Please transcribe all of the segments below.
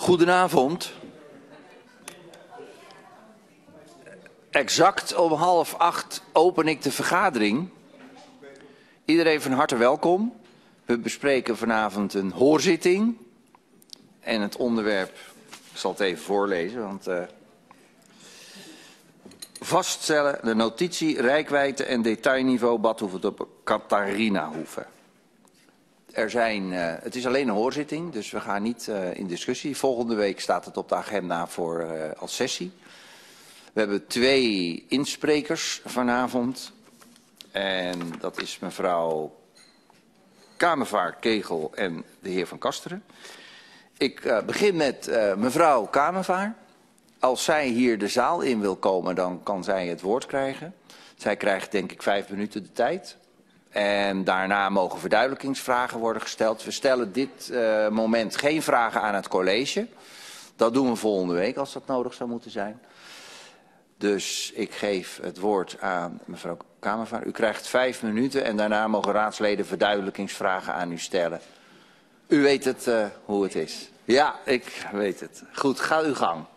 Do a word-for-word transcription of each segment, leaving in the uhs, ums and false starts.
Goedenavond. Exact om half acht open ik de vergadering. Iedereen van harte welkom. We bespreken vanavond een hoorzitting. En het onderwerp, ik zal het even voorlezen, want uh, vaststellen de notitie, reikwijdte en detailniveau Badhoevedorp Catharinahoeve. Er zijn, uh, het is alleen een hoorzitting, dus we gaan niet uh, in discussie. Volgende week staat het op de agenda voor uh, als sessie. We hebben twee insprekers vanavond. En dat is mevrouw Kamervaart-Kegel en de heer Van Kasteren. Ik uh, begin met uh, mevrouw Kamervaart. Als zij hier de zaal in wil komen, dan kan zij het woord krijgen. Zij krijgt denk ik vijf minuten de tijd. En daarna mogen verduidelijkingsvragen worden gesteld. We stellen dit uh, moment geen vragen aan het college. Dat doen we volgende week als dat nodig zou moeten zijn. Dus ik geef het woord aan mevrouw Kamervaart. U krijgt vijf minuten en daarna mogen raadsleden verduidelijkingsvragen aan u stellen. U weet het uh, hoe het is. Ja, ik weet het. Goed, ga uw gang.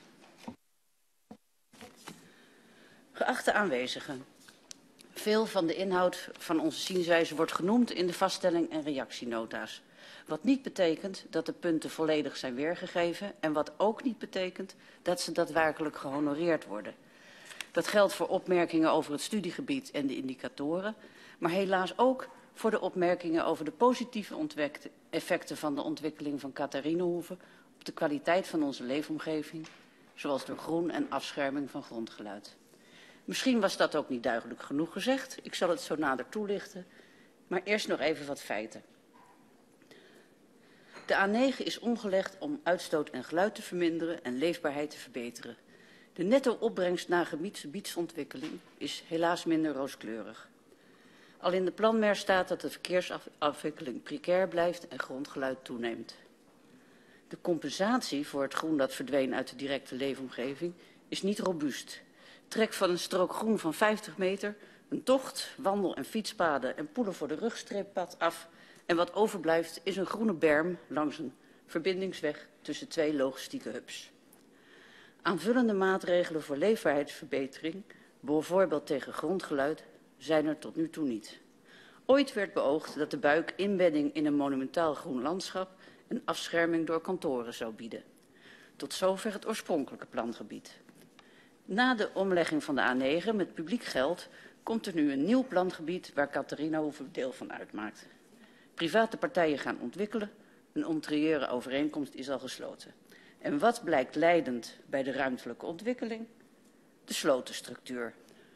Geachte aanwezigen. Veel van de inhoud van onze zienswijze wordt genoemd in de vaststelling en reactienota's. Wat niet betekent dat de punten volledig zijn weergegeven en wat ook niet betekent dat ze daadwerkelijk gehonoreerd worden. Dat geldt voor opmerkingen over het studiegebied en de indicatoren, maar helaas ook voor de opmerkingen over de positieve effecten van de ontwikkeling van Catharinahoeve op de kwaliteit van onze leefomgeving, zoals door groen en afscherming van grondgeluid. Misschien was dat ook niet duidelijk genoeg gezegd. Ik zal het zo nader toelichten. Maar eerst nog even wat feiten. De A negen is omgelegd om uitstoot en geluid te verminderen en leefbaarheid te verbeteren. De netto opbrengst na gebiedsontwikkeling is helaas minder rooskleurig. Al in de planmer staat dat de verkeersafwikkeling precair blijft en grondgeluid toeneemt. De compensatie voor het groen dat verdween uit de directe leefomgeving is niet robuust. Trek van een strook groen van vijftig meter, een tocht, wandel- en fietspaden en poelen voor de rugstreeppad af. En wat overblijft is een groene berm langs een verbindingsweg tussen twee logistieke hubs. Aanvullende maatregelen voor leefbaarheidsverbetering, bijvoorbeeld tegen grondgeluid, zijn er tot nu toe niet. Ooit werd beoogd dat de buik inbedding in een monumentaal groen landschap en afscherming door kantoren zou bieden. Tot zover het oorspronkelijke plangebied. Na de omlegging van de A negen met publiek geld komt er nu een nieuw plangebied waar Catharinahoeve deel van uitmaakt. Private partijen gaan ontwikkelen, een ontrieure overeenkomst is al gesloten. En wat blijkt leidend bij de ruimtelijke ontwikkeling? De slotenstructuur.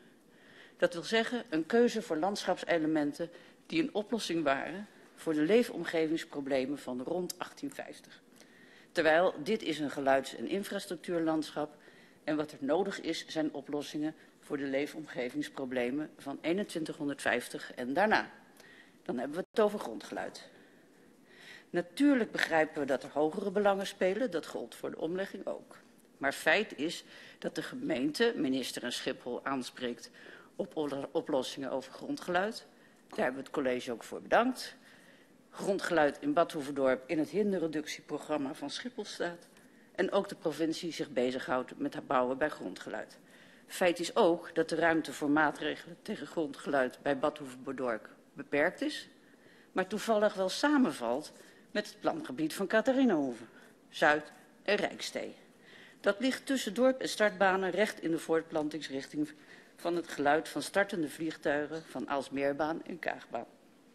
Dat wil zeggen een keuze voor landschapselementen die een oplossing waren voor de leefomgevingsproblemen van rond achttienvijftig. Terwijl dit is een geluids- en infrastructuurlandschap en wat er nodig is zijn oplossingen voor de leefomgevingsproblemen van eenentwintighonderdvijftig en daarna. Dan hebben we het over grondgeluid. Natuurlijk begrijpen we dat er hogere belangen spelen, dat geldt voor de omlegging ook. Maar feit is dat de gemeente, minister en Schiphol, aanspreekt op oplossingen over grondgeluid. Daar hebben we het college ook voor bedankt. Grondgeluid in Badhoevedorp in het hinderreductieprogramma van Schiphol staat. En ook de provincie zich bezighoudt met het bouwen bij grondgeluid. Feit is ook dat de ruimte voor maatregelen tegen grondgeluid bij Badhoevedorp beperkt is, maar toevallig wel samenvalt met het plangebied van Catharinahoeve, Zuid en Rijkstee. Dat ligt tussen dorp en startbanen recht in de voortplantingsrichting van het geluid van startende vliegtuigen van Aalsmeerbaan en Kaagbaan.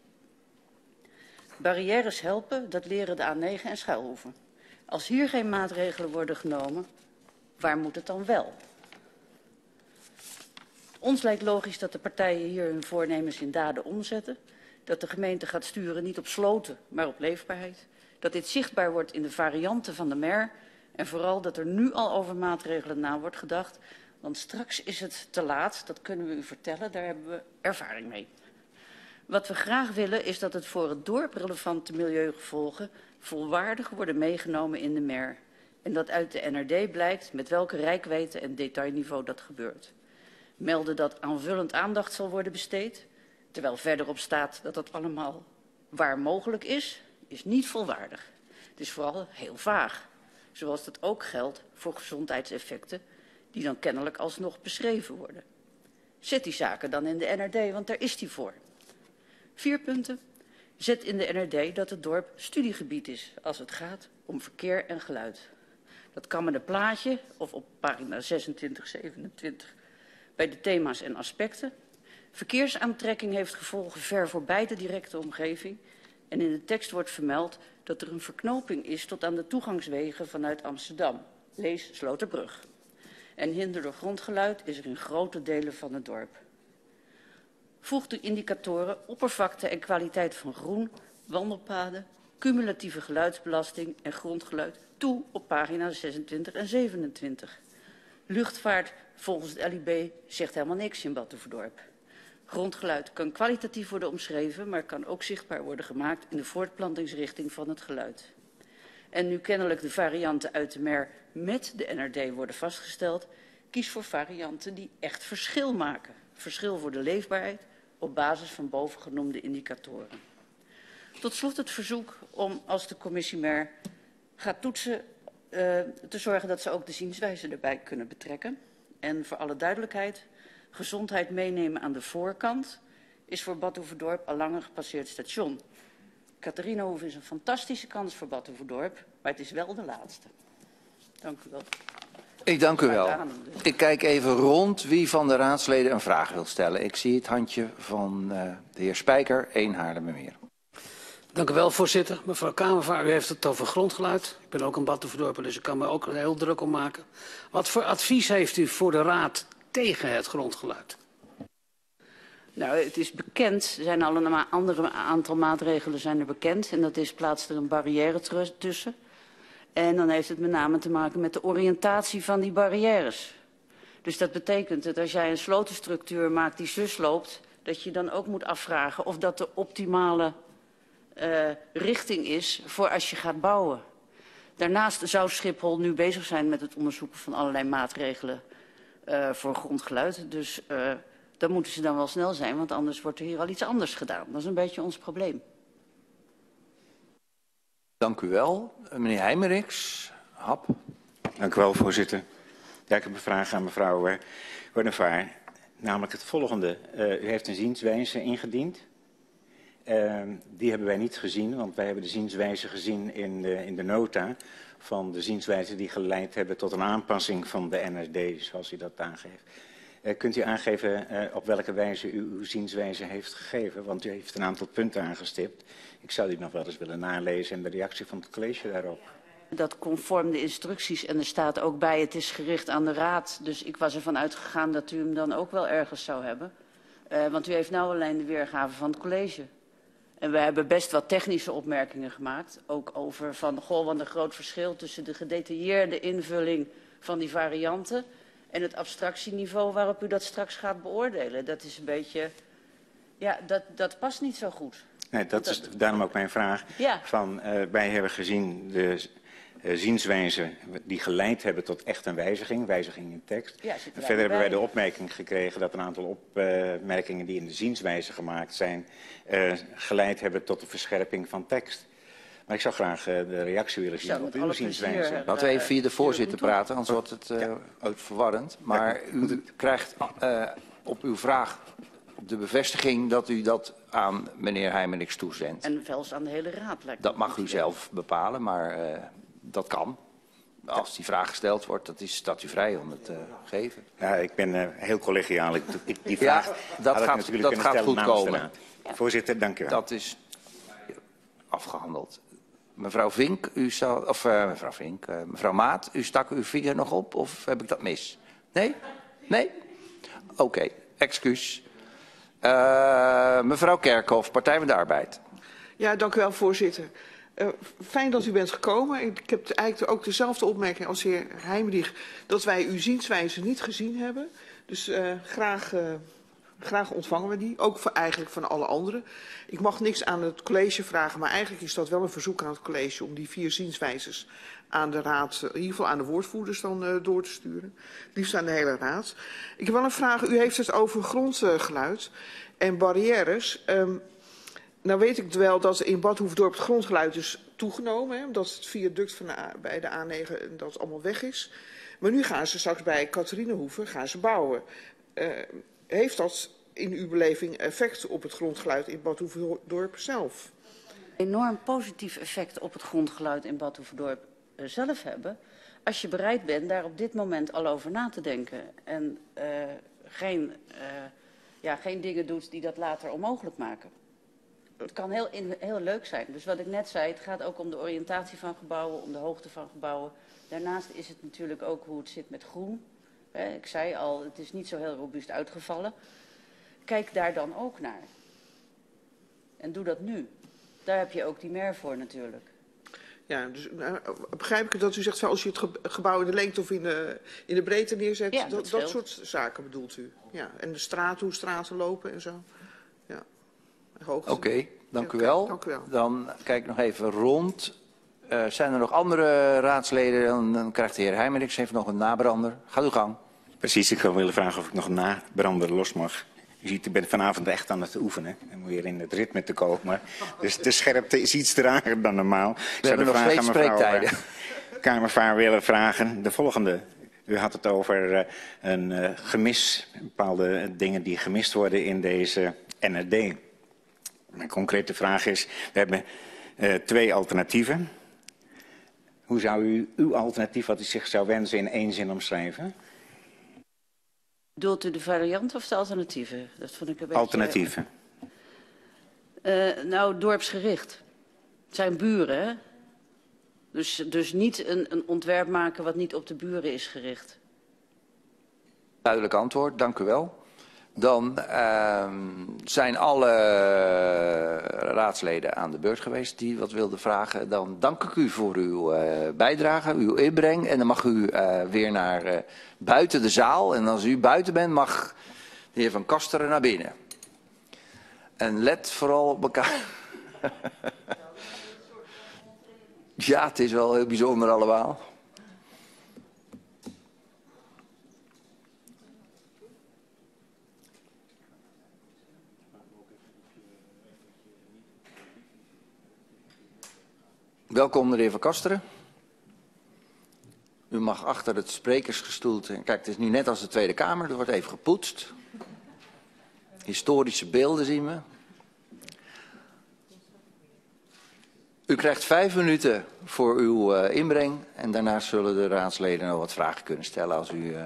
Barrières helpen, dat leren de A negen en Schuilhoeve. Als hier geen maatregelen worden genomen, waar moet het dan wel? Ons lijkt logisch dat de partijen hier hun voornemens in daden omzetten. Dat de gemeente gaat sturen niet op sloten, maar op leefbaarheid. Dat dit zichtbaar wordt in de varianten van de M E R. En vooral dat er nu al over maatregelen na wordt gedacht. Want straks is het te laat, dat kunnen we u vertellen, daar hebben we ervaring mee. Wat we graag willen is dat het voor het dorp relevante milieugevolgen volwaardig worden meegenomen in de M E R. En dat uit de N R D blijkt met welke reikwijdte en detailniveau dat gebeurt. Melden dat aanvullend aandacht zal worden besteed, terwijl verderop staat dat dat allemaal waar mogelijk is, is niet volwaardig. Het is vooral heel vaag. zoals dat ook geldt voor gezondheidseffecten die dan kennelijk alsnog beschreven worden. Zet die zaken dan in de N R D, want daar is die voor. Vier punten. Zet in de N R D dat het dorp studiegebied is als het gaat om verkeer en geluid. Dat kan met een plaatje of op pagina zesentwintig, zevenentwintig bij de thema's en aspecten. Verkeersaantrekking heeft gevolgen ver voorbij de directe omgeving. En in de tekst wordt vermeld dat er een verknoping is tot aan de toegangswegen vanuit Amsterdam. Lees Sloterbrug. En hinder door grondgeluid is er in grote delen van het dorp. Voeg de indicatoren oppervlakte en kwaliteit van groen, wandelpaden, cumulatieve geluidsbelasting en grondgeluid toe op pagina zesentwintig en zevenentwintig. Luchtvaart volgens het L I B zegt helemaal niks in Batuverdorp. Grondgeluid kan kwalitatief worden omschreven, maar kan ook zichtbaar worden gemaakt in de voortplantingsrichting van het geluid. En nu kennelijk de varianten uit de M E R met de N R D worden vastgesteld, kies voor varianten die echt verschil maken. Verschil voor de leefbaarheid op basis van bovengenoemde indicatoren. Tot slot het verzoek om, als de commissie M E R gaat toetsen, uh, te zorgen dat ze ook de zienswijze erbij kunnen betrekken. En voor alle duidelijkheid, gezondheid meenemen aan de voorkant is voor Batuverdorp al lang een gepasseerd station. Catharinahoef is een fantastische kans voor Batuverdorp, maar het is wel de laatste. Dank u wel. Ik dank u wel. Ik kijk even rond wie van de raadsleden een vraag wil stellen. Ik zie het handje van uh, de heer Spijker, één Haarlemmermeer. Dank u wel, voorzitter. Mevrouw Kamervaar, u heeft het over grondgeluid. Ik ben ook een Batuverdorper, dus ik kan me ook heel druk om maken. Wat voor advies heeft u voor de raad tegen het grondgeluid? Nou, het is bekend, er zijn al een andere aantal maatregelen zijn er bekend. En dat is, plaats er een barrière tussen. En dan heeft het met name te maken met de oriëntatie van die barrières. Dus dat betekent dat als jij een slotenstructuur maakt die zus loopt, dat je dan ook moet afvragen of dat de optimale uh, richting is voor als je gaat bouwen. Daarnaast zou Schiphol nu bezig zijn met het onderzoeken van allerlei maatregelen uh, voor grondgeluid. Dus uh, dan moeten ze dan wel snel zijn, want anders wordt er hier al iets anders gedaan. Dat is een beetje ons probleem. Dank u wel. Meneer Heijmeriks, Hap. Dank u wel, voorzitter. Ja, ik heb een vraag aan mevrouw uh, Warnevaar. Namelijk het volgende. Uh, u heeft een zienswijze ingediend. Uh, die hebben wij niet gezien, want wij hebben de zienswijze gezien in de, in de nota van de zienswijzen die geleid hebben tot een aanpassing van de N R D, zoals u dat aangeeft. Uh, kunt u aangeven uh, op welke wijze u uw zienswijze heeft gegeven? Want u heeft een aantal punten aangestipt. Ik zou die nog wel eens willen nalezen en de reactie van het college daarop. Dat conform de instructies, en er staat ook bij, het is gericht aan de raad. Dus ik was ervan uitgegaan dat u hem dan ook wel ergens zou hebben. Uh, want u heeft nou alleen de weergave van het college. En we hebben best wat technische opmerkingen gemaakt. Ook over van, goh, wat een groot verschil tussen de gedetailleerde invulling van die varianten en het abstractieniveau waarop u dat straks gaat beoordelen. Dat is een beetje, ja, dat, dat past niet zo goed. Nee, dat is daarom ook mijn vraag. Ja. Van, uh, wij hebben gezien de uh, zienswijzen die geleid hebben tot echt een wijziging, wijziging in tekst. Ja, verder hebben wij de opmerking gekregen dat een aantal opmerkingen die in de zienswijze gemaakt zijn, uh, geleid hebben tot de verscherping van tekst. Maar ik zou graag uh, de reactie willen zien op uw zienswijze. Uh, Laten we even via de voorzitter praten, anders wordt het uh, ja. verwarrend. Maar u krijgt uh, op uw vraag de bevestiging dat u dat aan meneer Heijmeriks toezendt. En zelfs aan de hele raad lijkt. Dat mag u zelf bepalen, maar uh, dat kan. Als die vraag gesteld wordt, dat is, staat u vrij om het te uh, geven. Ja, ik ben uh, heel collegiaal. Ik, ik, die vraag ja, dat had gaat, ik natuurlijk dat gaat goed komen. Ja. Voorzitter, dank u wel. Dat is afgehandeld. Mevrouw Vink, u zou, of uh, mevrouw Vink, uh, mevrouw Maat, u stak uw vinger nog op of heb ik dat mis? Nee? Nee? Oké, okay, excuus. Uh, mevrouw Kerkhoff, Partij van de Arbeid. Ja, dank u wel, voorzitter. Uh, fijn dat u bent gekomen. Ik heb eigenlijk ook dezelfde opmerking als de heer Heijmeriks, dat wij uw zienswijze niet gezien hebben. Dus uh, graag, uh, graag ontvangen we die, ook voor, eigenlijk van alle anderen. Ik mag niks aan het college vragen, maar eigenlijk is dat wel een verzoek aan het college om die vier zienswijzes aan de raad, in ieder geval aan de woordvoerders dan uh, door te sturen. Liefst aan de hele raad. Ik heb wel een vraag. U heeft het over grondgeluid en barrières. Um, Nou weet ik wel dat in Bad Hoefdorp het grondgeluid is toegenomen. Hè, omdat het viaduct van de A, bij de A negen dat allemaal weg is. Maar nu gaan ze straks bij Katharinehoeve gaan ze bouwen. Uh, heeft dat in uw beleving effect op het grondgeluid in Bad Hoefdorp zelf? Enorm positief effect op het grondgeluid in Bad Hoefdorp uh, zelf hebben. Als je bereid bent daar op dit moment al over na te denken. En uh, geen, uh, ja, geen dingen doet die dat later onmogelijk maken. Het kan heel, in, heel leuk zijn. Dus wat ik net zei, het gaat ook om de oriëntatie van gebouwen, om de hoogte van gebouwen. Daarnaast is het natuurlijk ook hoe het zit met groen. He, ik zei al, het is niet zo heel robuust uitgevallen. Kijk daar dan ook naar. En doe dat nu. Daar heb je ook die mer voor natuurlijk. Ja, dus uh, begrijp ik dat u zegt, als je het ge gebouw in de lengte of in de, in de breedte neerzet, ja, dat, dat, dat soort zaken bedoelt u? Ja, en de straten, hoe straten lopen en zo. Ja. Oké, okay, dank, ja, u wel. dank u wel. Dan kijk ik nog even rond. Uh, zijn er nog andere raadsleden? Dan, dan krijgt de heer Heijmerichs even nog een nabrander. Ga uw gang. Precies, ik wil willen vragen of ik nog een nabrander los mag. U ziet, ik ben vanavond echt aan het oefenen. En weer in het ritme te komen. Dus de scherpte is iets trager dan normaal. We hebben nog steeds spreektijden. Kamervaar willen vragen. De volgende. U had het over uh, een uh, gemis. Bepaalde dingen die gemist worden in deze N R D. Mijn concrete vraag is. We hebben uh, twee alternatieven. Hoe zou u uw alternatief wat u zich zou wensen in één zin omschrijven? Bedoelt u de variant of de alternatieven? Dat vond ik een beetje... Alternatieven. Uh, nou, dorpsgericht. Het zijn buren, hè? Dus, dus niet een, een ontwerp maken wat niet op de buren is gericht. Duidelijk antwoord, dank u wel. Dan uh, zijn alle raadsleden aan de beurt geweest die wat wilden vragen. Dan dank ik u voor uw uh, bijdrage, uw inbreng. En dan mag u uh, weer naar uh, buiten de zaal. En als u buiten bent, mag de heer Van Kasteren naar binnen. En let vooral op elkaar. Ja, het is wel heel bijzonder allemaal. Welkom, de heer Van Kasteren. U mag achter het sprekersgestoelte. Kijk, het is nu net als de Tweede Kamer. Er wordt even gepoetst. Historische beelden zien we. U krijgt vijf minuten voor uw uh, inbreng. En daarna zullen de raadsleden nog wat vragen kunnen stellen. Als u, uh,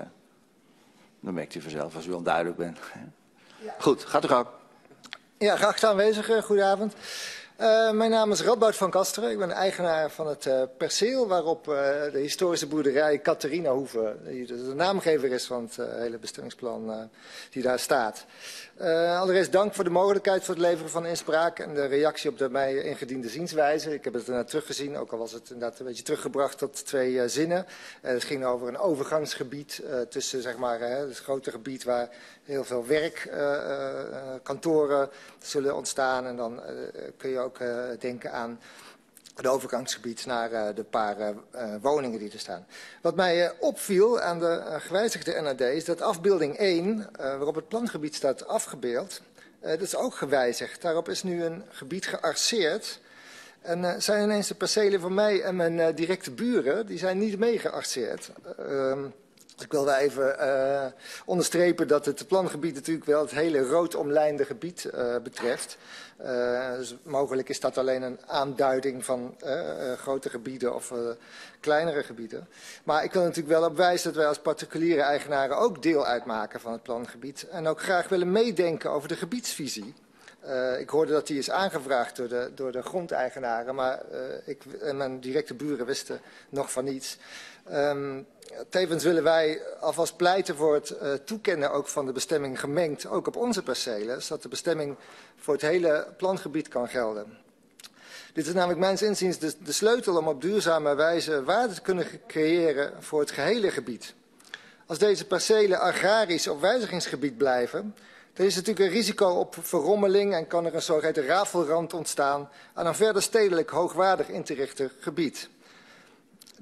dan merkt u vanzelf als u onduidelijk bent. Ja. Goed, gaat u gang. Ja, geachte aanwezigen, goedenavond. Uh, mijn naam is Radboud van Kasteren. Ik ben eigenaar van het uh, perceel waarop uh, de historische boerderij Katharinehoeve, die de, de naamgever is van het uh, hele bestemmingsplan uh, die daar staat. Uh, allereerst dank voor de mogelijkheid voor het leveren van inspraak en de reactie op de mij ingediende zienswijze. Ik heb het ernaar teruggezien, ook al was het inderdaad een beetje teruggebracht tot twee uh, zinnen. Uh, het ging over een overgangsgebied uh, tussen zeg maar, uh, het grote gebied waar heel veel werk, uh, uh, kantoren zullen ontstaan. En dan uh, kun je ook uh, denken aan het overgangsgebied naar uh, de paar uh, woningen die er staan. Wat mij uh, opviel aan de uh, gewijzigde N R D is dat afbeelding één, uh, waarop het plangebied staat afgebeeld, uh, dat is ook gewijzigd. Daarop is nu een gebied gearceerd. En uh, zijn ineens de percelen van mij en mijn uh, directe buren, die zijn niet mee gearceerd. Uh, Ik wil wel even uh, onderstrepen dat het plangebied natuurlijk wel het hele rood omlijnde gebied uh, betreft. Uh, dus mogelijk is dat alleen een aanduiding van uh, uh, grote gebieden of uh, kleinere gebieden. Maar ik wil natuurlijk wel op wijzen dat wij als particuliere eigenaren ook deel uitmaken van het plangebied. En ook graag willen meedenken over de gebiedsvisie. Uh, ik hoorde dat die is aangevraagd door de, door de grondeigenaren, maar uh, ik en mijn directe buren wisten nog van niets. Um, tevens willen wij alvast pleiten voor het uh, toekennen ook van de bestemming gemengd, ook op onze percelen, zodat de bestemming voor het hele plangebied kan gelden. Dit is namelijk mijns inziens de, de sleutel om op duurzame wijze waarde te kunnen creëren voor het gehele gebied. Als deze percelen agrarisch op wijzigingsgebied blijven, er is natuurlijk een risico op verrommeling en kan er een zogeheten rafelrand ontstaan aan een verder stedelijk hoogwaardig in te richten gebied.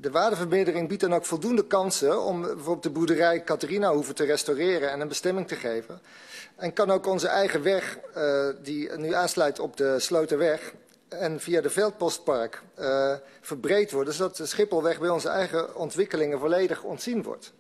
de waardevermeerdering biedt dan ook voldoende kansen om bijvoorbeeld de boerderij Catharinahoeve te restaureren en een bestemming te geven. En kan ook onze eigen weg, uh, die nu aansluit op de Sloterweg en via de Veldpostpark, uh, verbreed worden, zodat de Schipholweg bij onze eigen ontwikkelingen volledig ontzien wordt.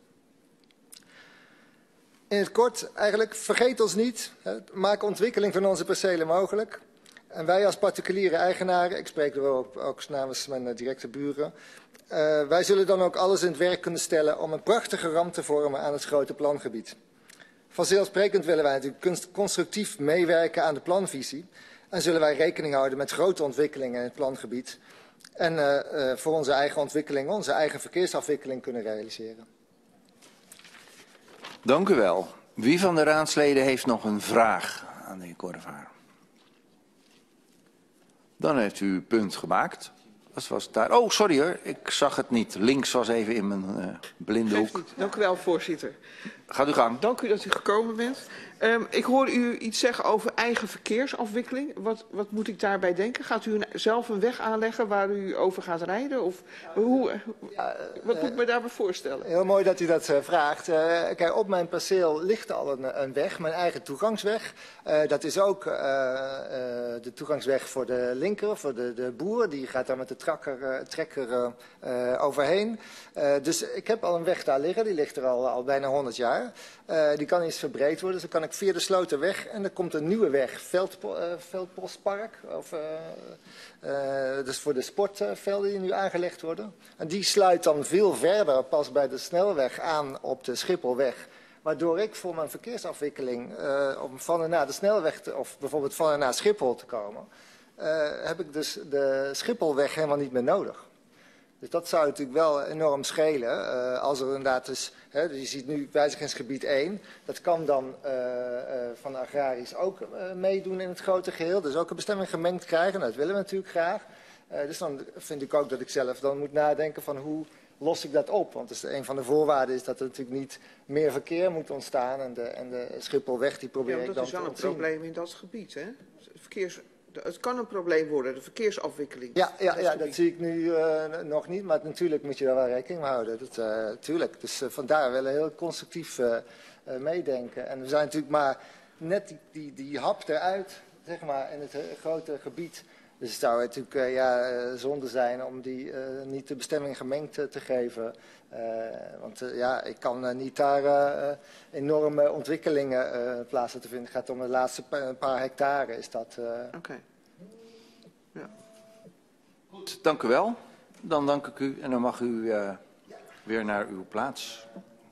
In het kort, eigenlijk, vergeet ons niet, hè, maak ontwikkeling van onze percelen mogelijk. En wij als particuliere eigenaren, ik spreek er ook, ook namens mijn directe buren, uh, wij zullen dan ook alles in het werk kunnen stellen om een prachtige rand te vormen aan het grote plangebied. Vanzelfsprekend willen wij natuurlijk constructief meewerken aan de planvisie en zullen wij rekening houden met grote ontwikkelingen in het plangebied en uh, uh, voor onze eigen ontwikkeling, onze eigen verkeersafwikkeling kunnen realiseren. Dank u wel. Wie van de raadsleden heeft nog een vraag aan de heer Korrevaar? Dan heeft u uw punt gemaakt. Dat was daar. Oh, sorry hoor, ik zag het niet. Links was even in mijn uh, blinde hoek. Niet. Dank u wel, voorzitter. Gaat u gang. Dank u dat u gekomen bent. Um, ik hoor u iets zeggen over eigen verkeersafwikkeling. Wat, wat moet ik daarbij denken? Gaat u een, zelf een weg aanleggen waar u over gaat rijden? Of hoe, Ja, wat uh, moet ik me daarbij voorstellen? Heel mooi dat u dat uh, vraagt. Uh, kijk, op mijn perceel ligt al een, een weg, mijn eigen toegangsweg. Uh, dat is ook uh, uh, de toegangsweg voor de linker, voor de, de boer. Die gaat daar met de trakker, uh, trekker uh, uh, overheen. Uh, dus ik heb al een weg daar liggen, die ligt er al, al bijna honderd jaar. Uh, die kan eens verbreed worden, dus dan kan ik via de Sloterweg en er komt een nieuwe weg, Veldpo uh, Veldpostpark, of, uh, uh, dus voor de sportvelden die nu aangelegd worden. En die sluit dan veel verder pas bij de snelweg aan op de Schipholweg. Waardoor ik voor mijn verkeersafwikkeling, uh, om van en naar de snelweg, te, of bijvoorbeeld van en naar Schiphol te komen, uh, heb ik dus de Schipholweg helemaal niet meer nodig. Dus dat zou natuurlijk wel enorm schelen. Uh, als er inderdaad dus, hè, je ziet nu wijzigingsgebied één, dat kan dan uh, uh, van agrarisch ook uh, meedoen in het grote geheel. Dus ook een bestemming gemengd krijgen, dat willen we natuurlijk graag. Uh, dus dan vind ik ook dat ik zelf dan moet nadenken van hoe los ik dat op. Want dus een van de voorwaarden is dat er natuurlijk niet meer verkeer moet ontstaan. En de, en de Schipholweg die probeer Ja, ik dan dat is te wel een ontzien. probleem in dat gebied, hè? Verkeers... Het kan een probleem worden, de verkeersafwikkeling. Ja, ja, dat, ja, dat zie ik nu uh, nog niet, maar natuurlijk moet je daar wel rekening mee houden. Dat, uh, tuurlijk. Dus uh, vandaar willen we heel constructief uh, uh, meedenken. En we zijn natuurlijk maar net die, die, die hap eruit, zeg maar, in het uh, grote gebied. Dus het zou natuurlijk uh, ja, uh, zonde zijn om die uh, niet de bestemming gemengd uh, te geven. Uh, want uh, ja, ik kan uh, niet daar uh, enorme ontwikkelingen uh, plaats laten vinden. Het gaat om de laatste pa paar hectare. Is dat? Uh... Oké. Okay. Ja. Goed, dank u wel. Dan dank ik u en dan mag u uh, weer naar uw plaats.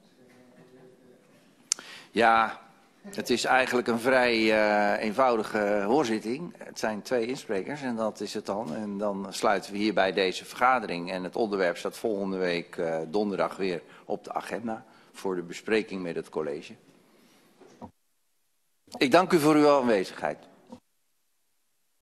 Ja, het is eigenlijk een vrij uh, eenvoudige hoorzitting. Het zijn twee insprekers en dat is het dan. En dan sluiten we hierbij deze vergadering. En het onderwerp staat volgende week uh, donderdag weer op de agenda voor de bespreking met het college. Ik dank u voor uw aanwezigheid.